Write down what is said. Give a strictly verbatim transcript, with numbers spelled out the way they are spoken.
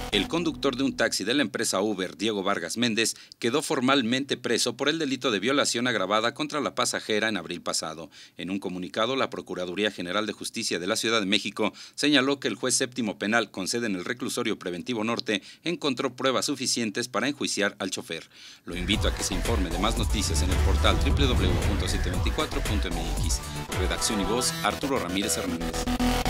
El conductor de un taxi de la empresa Uber, Diego Vargas Méndez, quedó formalmente preso por el delito de violación agravada contra la pasajera en abril pasado. En un comunicado, la Procuraduría General de Justicia de la Ciudad de México señaló que el juez séptimo penal con sede en el Reclusorio Preventivo Norte encontró pruebas suficientes para enjuiciar al chofer. Lo invito a que se informe de más noticias en el portal doble u doble u doble u punto siete veinticuatro punto m x. Redacción y voz, Arturo Ramírez Hernández.